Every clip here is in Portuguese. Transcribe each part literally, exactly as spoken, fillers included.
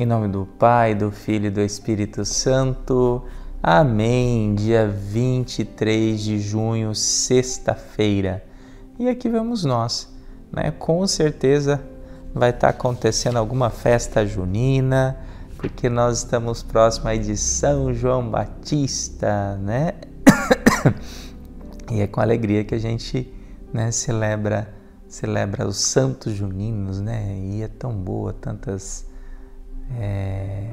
Em nome do Pai, do Filho e do Espírito Santo. Amém. Dia vinte e três de junho, sexta-feira. E aqui vamos nós, né? Com certeza vai estar acontecendo alguma festa junina, porque nós estamos próximos aí de São João Batista, né? E é com alegria que a gente, né, celebra, celebra os santos juninos, né? E é tão boa, tantas... É,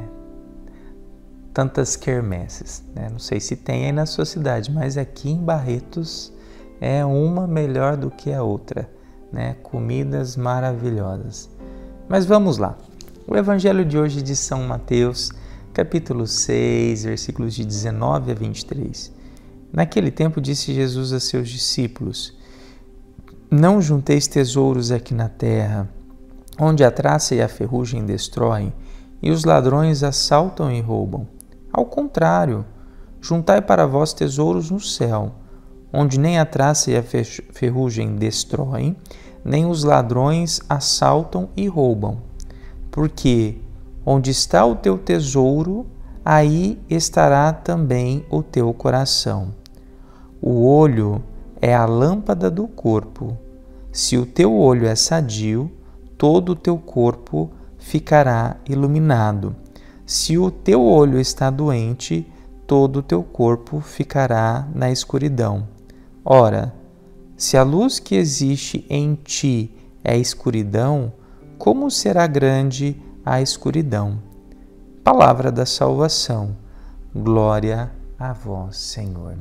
tantas quermesses, né? Não sei se tem aí na sua cidade, mas aqui em Barretos é uma melhor do que a outra, né? Comidas maravilhosas. Mas vamos lá. O Evangelho de hoje é de São Mateus, capítulo seis, versículos de dezenove a vinte e três. Naquele tempo disse Jesus a seus discípulos: Não junteis tesouros aqui na terra, onde a traça e a ferrugem destroem, e os ladrões assaltam e roubam. Ao contrário, juntai para vós tesouros no céu, onde nem a traça e a ferrugem destroem, nem os ladrões assaltam e roubam. Porque onde está o teu tesouro, aí estará também o teu coração. O olho é a lâmpada do corpo. Se o teu olho é sadio, todo o teu corpo ficará iluminado. Se o teu olho está doente, todo o teu corpo ficará na escuridão. Ora, se a luz que existe em ti é escuridão, como será grande a escuridão? Palavra da salvação. Glória a vós, Senhor.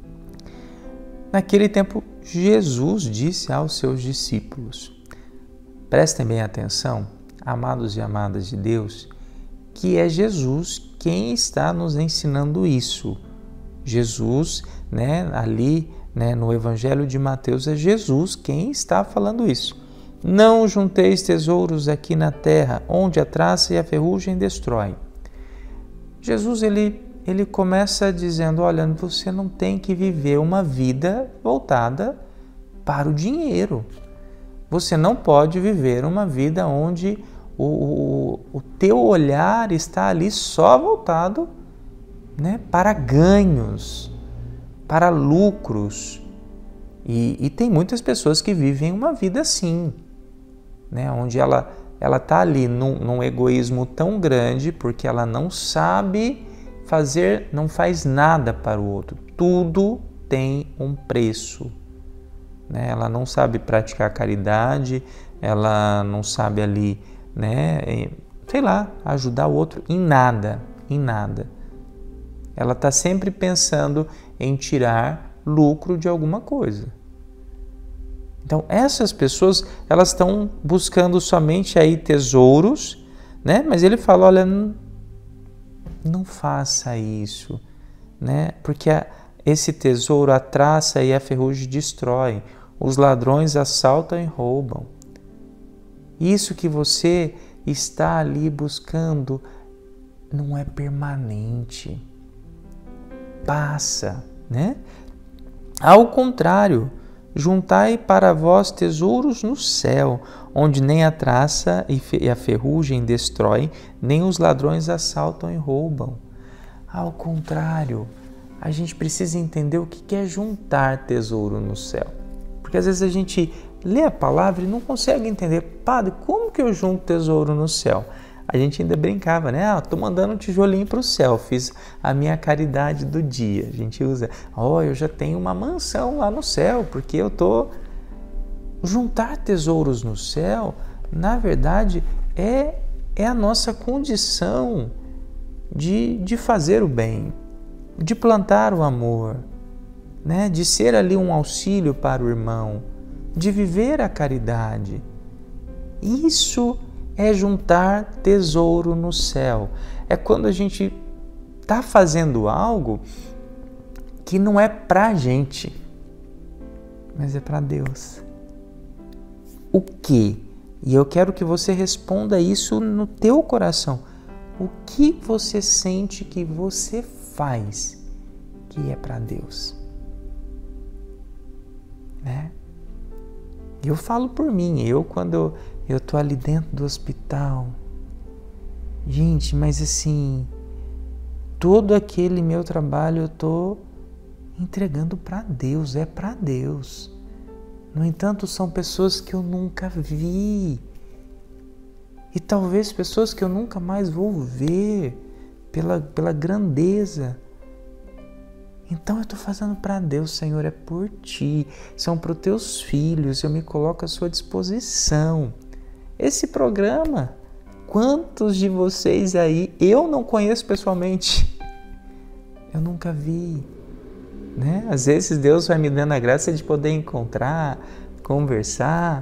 Naquele tempo, Jesus disse aos seus discípulos: Prestem bem atenção, amados e amadas de Deus, que é Jesus quem está nos ensinando isso. Jesus, né, ali, né, no Evangelho de Mateus, é Jesus quem está falando isso. Não junteis tesouros aqui na terra, onde a traça e a ferrugem destroem. Jesus, ele, ele começa dizendo, olha, você não tem que viver uma vida voltada para o dinheiro. Você não pode viver uma vida onde o, o, o teu olhar está ali só voltado, né, para ganhos, para lucros. E, e tem muitas pessoas que vivem uma vida assim, né, onde ela ela está ali num, num egoísmo tão grande porque ela não sabe fazer, não faz nada para o outro. Tudo tem um preço. Ela não sabe praticar caridade, ela não sabe ali, né, sei lá, ajudar o outro em nada, em nada. Ela está sempre pensando em tirar lucro de alguma coisa. Então, essas pessoas, elas estão buscando somente aí tesouros, né? Mas ele fala, olha, não, não faça isso, né? Porque a, esse tesouro, a traça e a ferrugem destroem. Os ladrões assaltam e roubam. Isso que você está ali buscando não é permanente. Passa, né? Ao contrário, juntai para vós tesouros no céu, onde nem a traça e a ferrugem destroem, nem os ladrões assaltam e roubam. Ao contrário, a gente precisa entender o que é juntar tesouro no céu. Porque às vezes a gente lê a palavra e não consegue entender, padre, como que eu junto tesouro no céu? A gente ainda brincava, né? Ah, estou mandando um tijolinho para o céu, fiz a minha caridade do dia. A gente usa, ó, oh, eu já tenho uma mansão lá no céu, porque eu estou... Juntar tesouros no céu, na verdade, é, é a nossa condição de, de fazer o bem, de plantar o amor, né, de ser ali um auxílio para o irmão, de viver a caridade. Isso é juntar tesouro no céu. É quando a gente está fazendo algo que não é para a gente, mas é para Deus. O quê? E eu quero que você responda isso no teu coração. O que você sente que você faz que é para Deus? Né? Eu falo por mim, eu quando eu estou ali dentro do hospital, Gente, mas assim, todo aquele meu trabalho eu estou entregando para Deus, é para Deus. No entanto, são pessoas que eu nunca vi. E talvez pessoas que eu nunca mais vou ver pela, pela grandeza. Então eu estou fazendo para Deus, Senhor, é por Ti. São para os Teus filhos, eu me coloco à Sua disposição. Esse programa, quantos de vocês aí eu não conheço pessoalmente? Eu nunca vi. Né? Às vezes Deus vai me dando a graça de poder encontrar, conversar.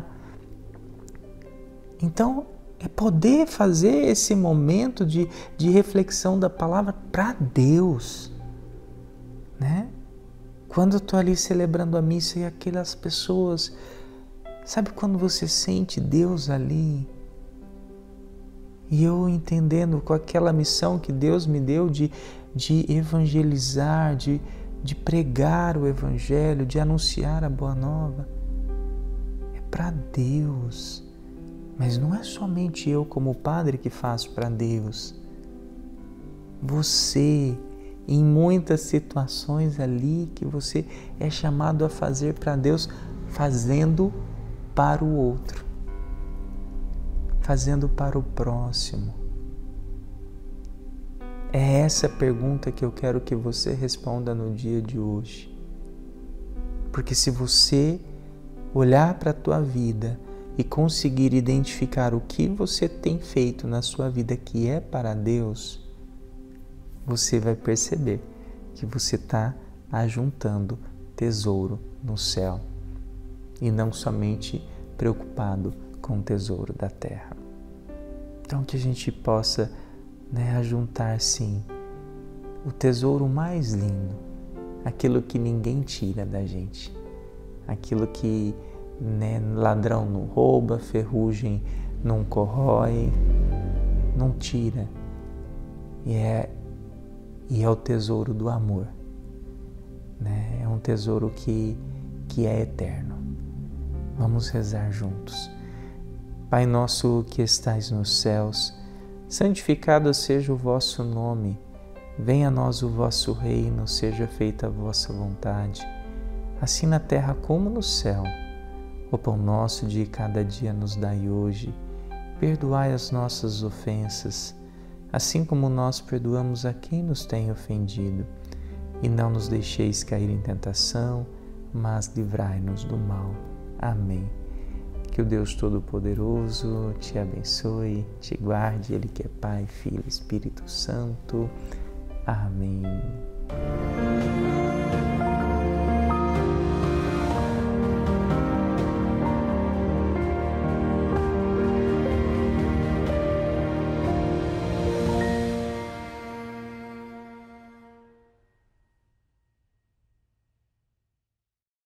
Então, é poder fazer esse momento de, de reflexão da palavra para Deus. Né? Quando eu estou ali celebrando a missa e aquelas pessoas, sabe quando você sente Deus ali? E eu entendendo com aquela missão que Deus me deu de, de evangelizar, de, de pregar o Evangelho, de anunciar a Boa Nova. É para Deus. Mas não é somente eu como padre que faço para Deus. Você, em muitas situações ali que você é chamado a fazer para Deus, fazendo para o outro, fazendo para o próximo. É essa pergunta que eu quero que você responda no dia de hoje. Porque se você olhar para a tua vida e conseguir identificar o que você tem feito na sua vida que é para Deus, você vai perceber que você está ajuntando tesouro no céu e não somente preocupado com o tesouro da terra. Então que a gente possa, né, ajuntar sim o tesouro mais lindo, aquilo que ninguém tira da gente, aquilo que, né, ladrão não rouba, ferrugem não corrói, não tira, e é, e é o tesouro do amor, né? É um tesouro que, que é eterno. Vamos rezar juntos. Pai nosso que estais nos céus, santificado seja o vosso nome, venha a nós o vosso reino, seja feita a vossa vontade, assim na terra como no céu. O pão nosso de cada dia nos dai hoje, perdoai as nossas ofensas, assim como nós perdoamos a quem nos tem ofendido, e não nos deixeis cair em tentação, mas livrai-nos do mal. Amém. Que o Deus Todo-Poderoso te abençoe, te guarde, Ele que é Pai, Filho e Espírito Santo. Amém.